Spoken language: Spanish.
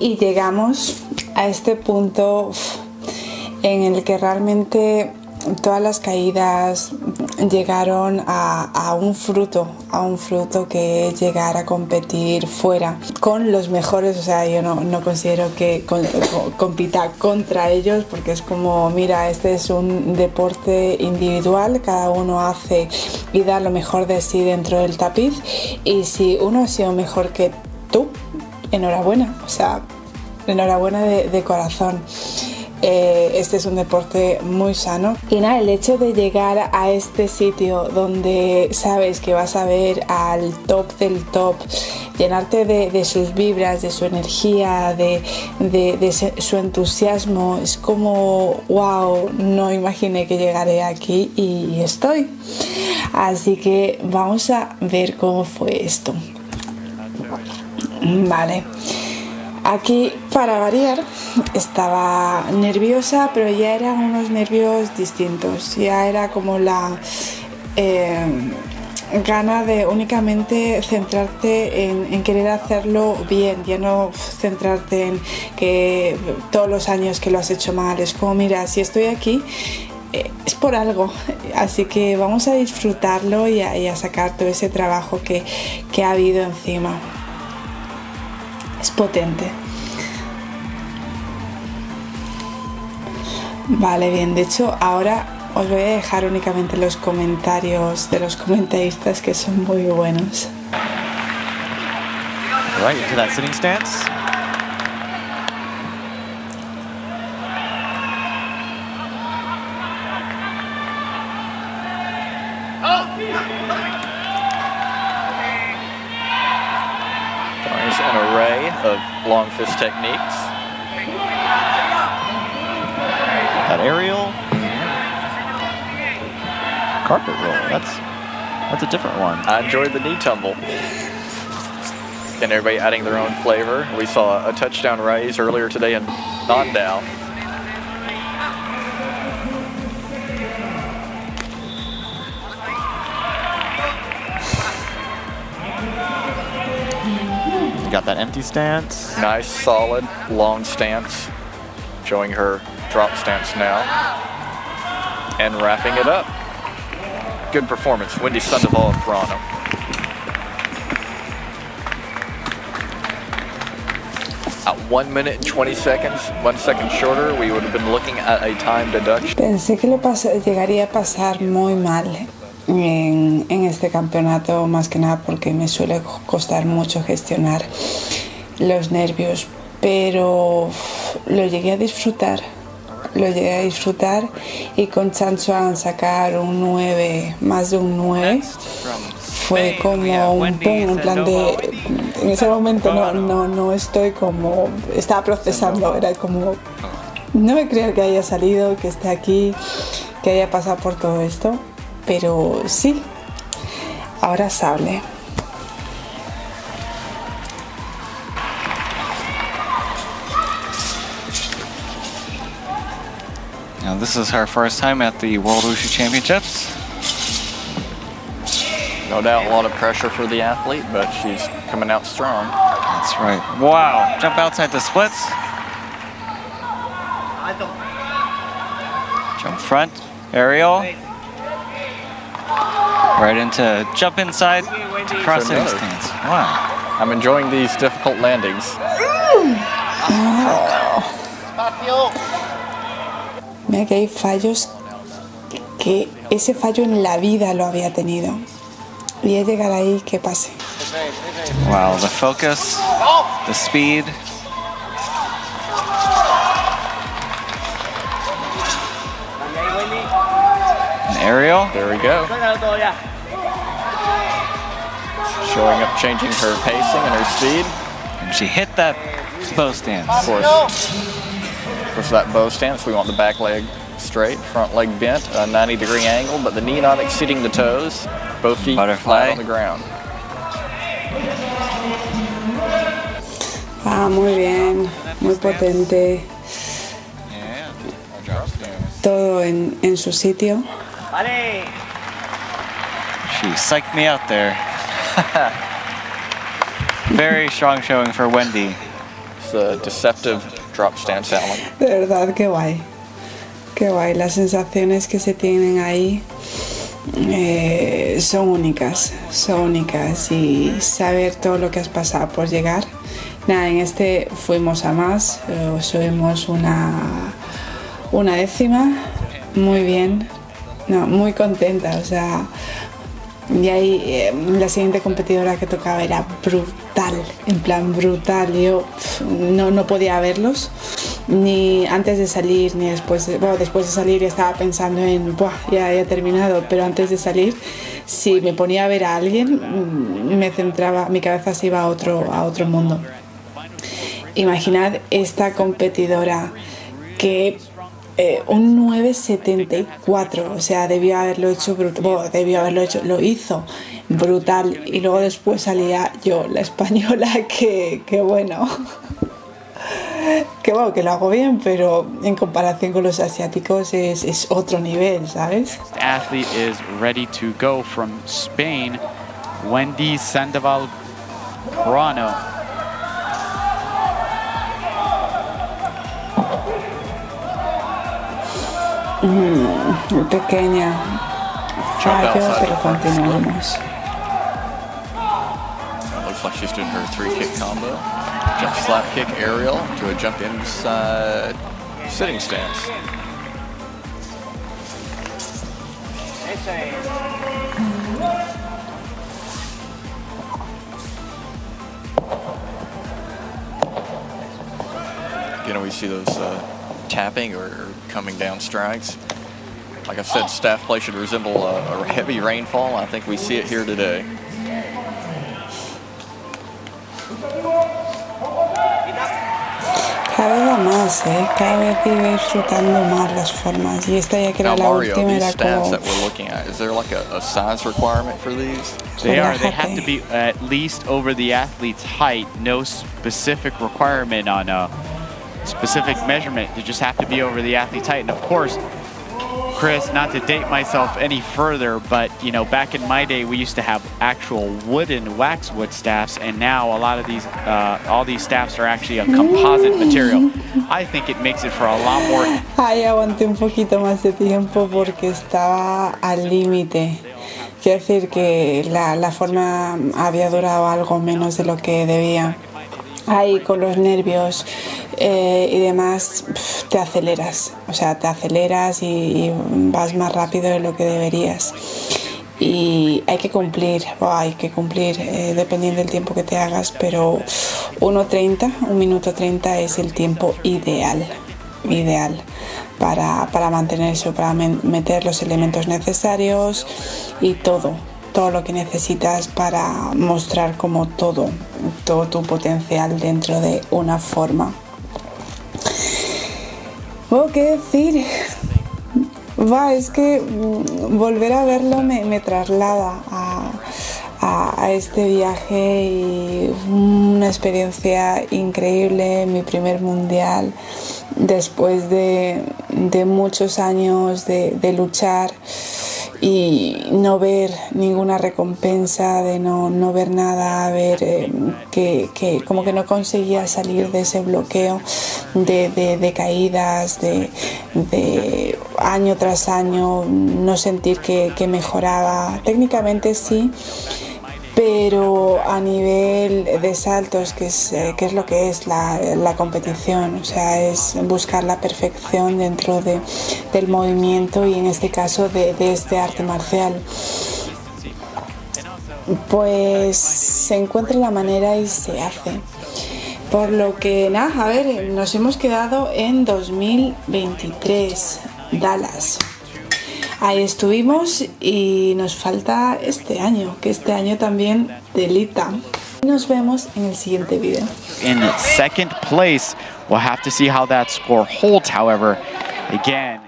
Y llegamos a este punto en el que realmente todas las caídas llegaron a un fruto que es llegar a competir fuera con los mejores. O sea, yo no considero que compita contra ellos, porque es como, mira, este es un deporte individual, cada uno hace y da lo mejor de sí dentro del tapiz, y si uno ha sido mejor que tú, enhorabuena, o sea, enhorabuena de corazón. Este es un deporte muy sano, y nada, el hecho de llegar a este sitio donde sabes que vas a ver al top del top, llenarte de sus vibras, de su energía, de su entusiasmo, es como wow, no imaginé que llegaré aquí y estoy. Así que vamos a ver cómo fue esto. Vale. Aquí, para variar, estaba nerviosa, pero ya eran unos nervios distintos. Ya era como la gana de únicamente centrarte en querer hacerlo bien, ya no centrarte en que todos los años que lo has hecho mal. Es como, mira, si estoy aquí, es por algo, así que vamos a disfrutarlo y a sacar todo ese trabajo que ha habido encima. Es potente. Vale, bien, de hecho ahora os voy a dejar únicamente los comentarios de los comentaristas, que son muy buenos. Right, into that sitting stance. There's an array of long fist techniques. That aerial. Carpet roll, that's a different one. I enjoyed the knee tumble. And everybody adding their own flavor. We saw a touchdown raise earlier today in Nandao. You got that empty stance. Nice, solid, long stance. Showing her drop stance now. And wrapping it up. Good performance. Wendy Sandoval of Toronto. At 1 minute and 20 seconds, 1 second shorter, we would have been looking at a time deduction. Pensé que llegaría a pasar muy mal en este campeonato, más que nada porque me suele costar mucho gestionar los nervios, pero lo llegué a disfrutar. Y con Chan Chuan sacar un 9, más de un 9, fue como un pum, en plan de, en ese momento no estoy como, estaba procesando, era como, no me creo que haya salido, que esté aquí, que haya pasado por todo esto, pero sí, ahora sale. Now this is her first time at the World Wushu Championships. No doubt a lot of pressure for the athlete, but she's coming out strong. That's right. Wow, jump outside the splits. Jump front, aerial. Right into jump inside, cross sitting stance. Wow. I'm enjoying these difficult landings. Mira que hay fallos que ese fallo en la vida lo había tenido. Y es llegar ahí que pase. Wow, the focus, the speed. An aerial. There we go. Showing up, changing her pacing and her speed. And she hit that bow stance. Of course. For that bow stance, we want the back leg straight, front leg bent, a 90-degree angle, but the knee not exceeding the toes. Both feet flat on the ground. Ah, muy bien, muy potente. Todo en su sitio. She psyched me out there. Very strong showing for Wendy. with the deceptive drop stance Allen. De verdad, qué guay. Qué guay. Las sensaciones que se tienen ahí son únicas. Son únicas. Y saber todo lo que has pasado por llegar. Nada, en este fuimos a más. Subimos una décima. Muy bien. No, muy contenta. O sea, y ahí la siguiente competidora que tocaba era brutal, en plan brutal. Yo no podía verlos ni antes de salir ni después. Bueno, después de salir estaba pensando en ya he terminado, pero antes de salir, si me ponía a ver a alguien, me centraba, mi cabeza se iba a otro mundo. Imaginad esta competidora que un 9.74, o sea, debió haberlo hecho brutal. Bueno, lo hizo brutal. Y luego después salía yo, la española, que bueno, que lo hago bien, pero en comparación con los asiáticos es otro nivel, ¿sabes? The athlete is ready to go from Spain, Wendy Sandoval Proano. Pequeña fallo, pero continuamos. Looks like she's doing her 3-kick combo. Jump slap kick aerial to a jump inside sitting stance. We see those tapping or coming down strikes. Like I said, staff play should resemble a heavy rainfall. I think we see it here today. Cada vez más, cada vez iba disfrutando más las formas. Y esta ya que era la última era como... that we're looking at, is there like a size requirement for these? They are. They have to be at least over the athlete's height. No specific requirement on a specific measurement. They just have to be over the athlete's height. And of course, Chris, not to date myself any further, but you know, back in my day, we used to have actual wooden waxwood staffs, and now a lot of these, all these staffs are actually a composite material. I think it makes it for a lot more. Ay, aguanté un poquito más de tiempo porque estaba al límite. Quiero decir que la forma había durado algo menos de lo que debía. Ahí con los nervios y demás te aceleras, o sea, te aceleras y vas más rápido de lo que deberías. Y hay que cumplir, dependiendo del tiempo que te hagas, pero 1:30, 1 minuto 30 es el tiempo ideal para mantener eso, para meter los elementos necesarios y todo lo que necesitas para mostrar como todo tu potencial dentro de una forma. ¿Qué decir? Es que volver a verlo me traslada a este viaje y una experiencia increíble, mi primer mundial después de muchos años de luchar y no ver ninguna recompensa, de no ver nada, ver que como que no conseguía salir de ese bloqueo de caídas, de año tras año, no sentir que mejoraba. Técnicamente sí, pero a nivel de saltos, que es lo que es la competición, o sea, es buscar la perfección dentro del movimiento y en este caso de este arte marcial. Pues se encuentra la manera y se hace. Por lo que nada, a ver, nos hemos quedado en 2023, Dallas. Ahí estuvimos y nos falta este año, que este año también delita. Nos vemos en el siguiente video. In second place, we'll have to see how that score holds, however. Again,